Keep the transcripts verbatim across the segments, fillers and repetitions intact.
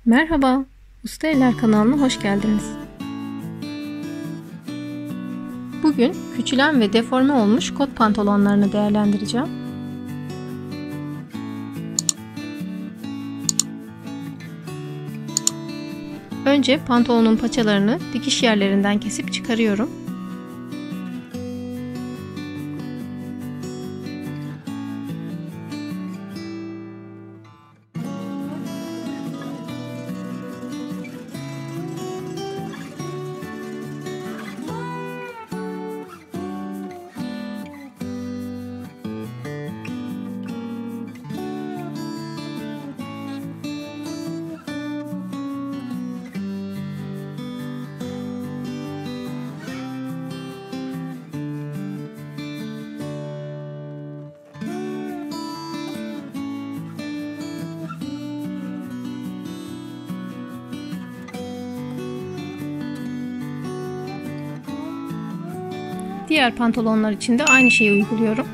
Merhaba, Usta Eller kanalına hoş geldiniz. Bugün küçülen ve deforme olmuş kot pantolonlarını değerlendireceğim. Önce pantolonun paçalarını dikiş yerlerinden kesip çıkarıyorum. Diğer pantolonlar için de aynı şeyi uyguluyorum.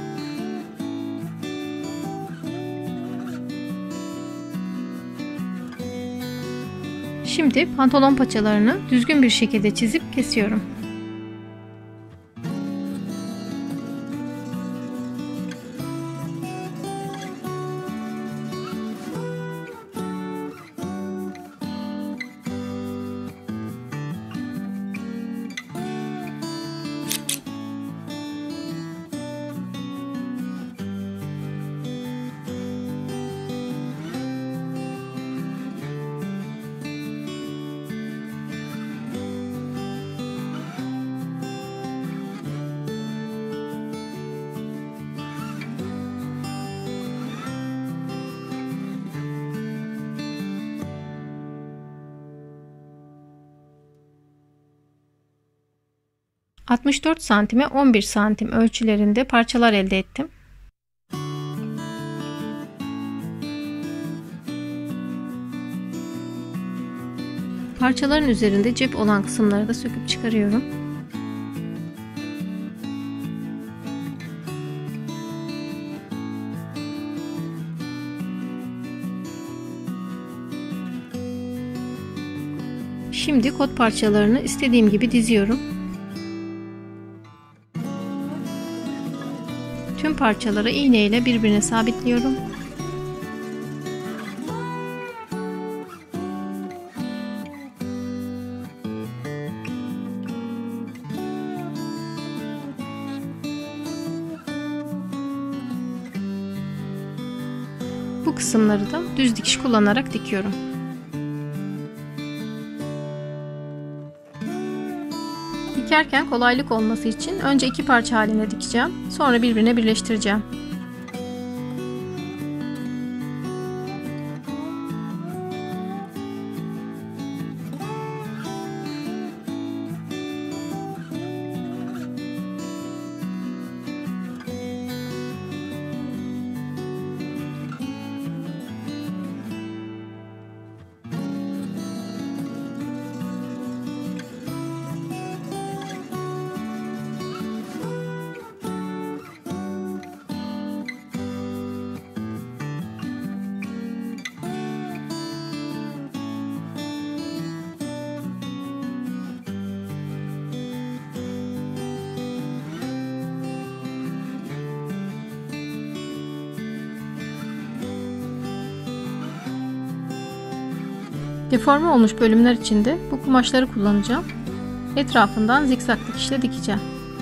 Şimdi pantolon paçalarını düzgün bir şekilde çizip kesiyorum. altmış dört santime on bir santim ölçülerinde parçalar elde ettim. Parçaların üzerinde cep olan kısımları da söküp çıkarıyorum. Şimdi kot parçalarını istediğim gibi diziyorum. Tüm parçaları iğne ile birbirine sabitliyorum. Bu kısımları da düz dikiş kullanarak dikiyorum. Dikerken kolaylık olması için önce iki parça halinde dikeceğim. Sonra birbirine birleştireceğim. Deforme olmuş bölümler için de bu kumaşları kullanacağım. Etrafından zikzak dikişle dikeceğim.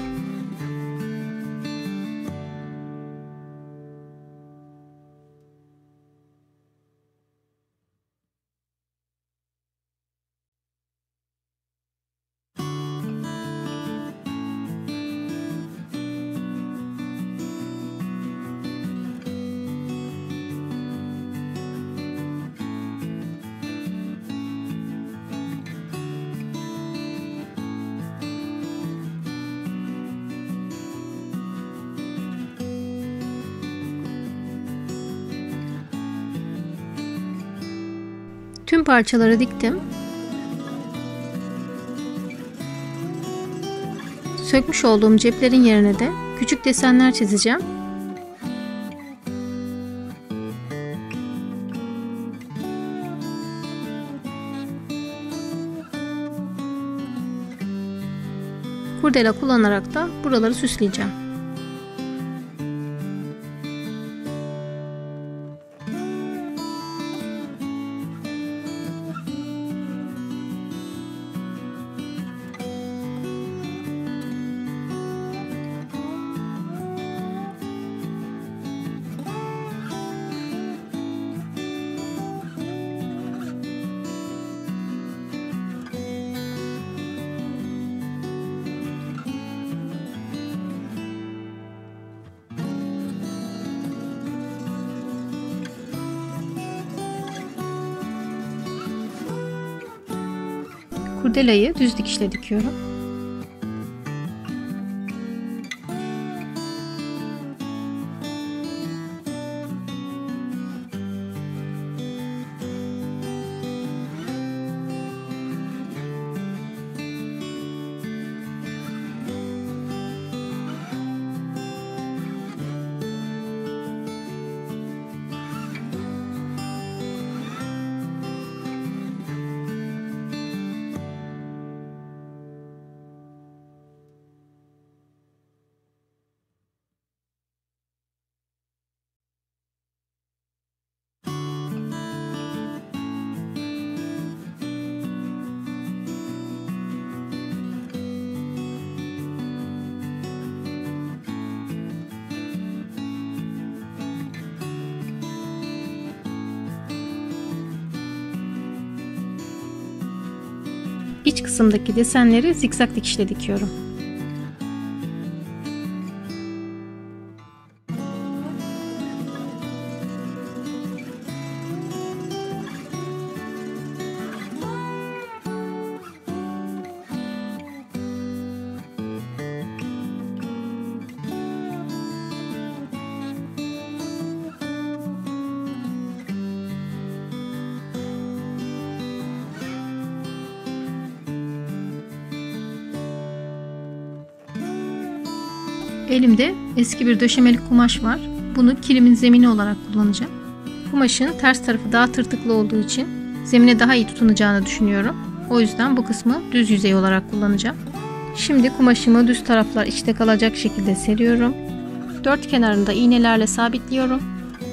Tüm parçaları diktim. Sökmüş olduğum ceplerin yerine de küçük desenler çizeceğim. Kurdele kullanarak da buraları süsleyeceğim. Kurdelayı düz dikişle dikiyorum. İç kısımdaki desenleri zikzak dikişle dikiyorum. Elimde eski bir döşemelik kumaş var. Bunu kilimin zemini olarak kullanacağım. Kumaşın ters tarafı daha tırtıklı olduğu için zemine daha iyi tutunacağını düşünüyorum. O yüzden bu kısmı düz yüzey olarak kullanacağım. Şimdi kumaşımı düz taraflar içte kalacak şekilde seriyorum. Dört kenarını da iğnelerle sabitliyorum.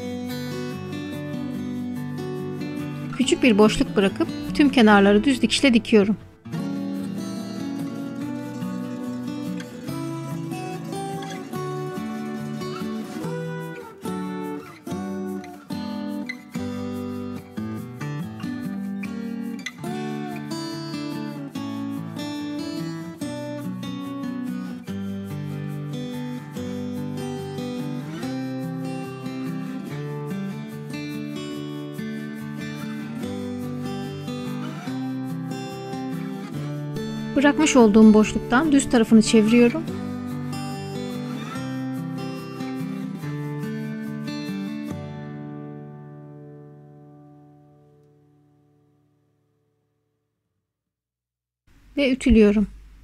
Küçük bir boşluk bırakıp tüm kenarları düz dikişle dikiyorum. Bırakmış olduğum boşluktan düz tarafını çeviriyorum. Ve ütülüyorum.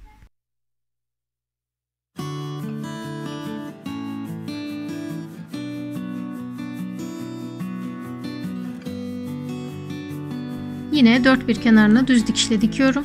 Yine dört bir kenarına düz dikişle dikiyorum.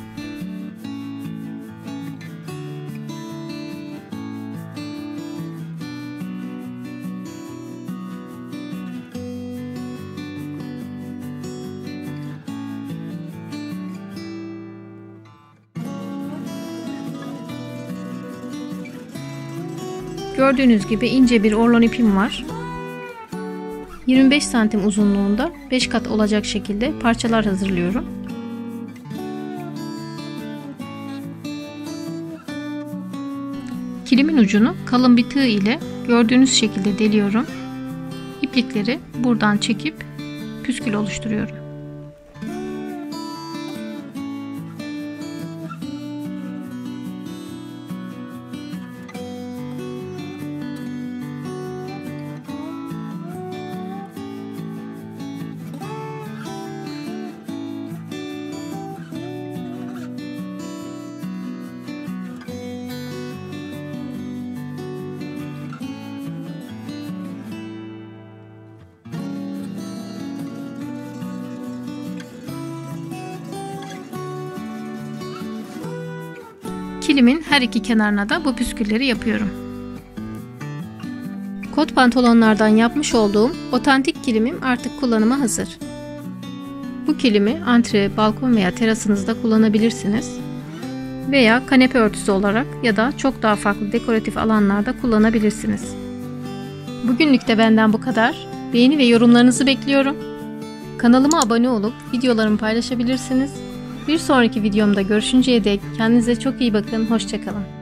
Gördüğünüz gibi ince bir orlon ipim var. yirmi beş santim uzunluğunda beş kat olacak şekilde parçalar hazırlıyorum. Kilimin ucunu kalın bir tığ ile gördüğünüz şekilde deliyorum. İplikleri buradan çekip püskül oluşturuyorum. Kilimin her iki kenarına da bu püskülleri yapıyorum. Kot pantolonlardan yapmış olduğum otantik kilimim artık kullanıma hazır. Bu kilimi antre, balkon veya terasınızda kullanabilirsiniz. Veya kanepe örtüsü olarak ya da çok daha farklı dekoratif alanlarda kullanabilirsiniz. Bugünlük de benden bu kadar. Beğeni ve yorumlarınızı bekliyorum. Kanalıma abone olup videolarımı paylaşabilirsiniz. Bir sonraki videomda görüşünceye dek kendinize çok iyi bakın. Hoşça kalın.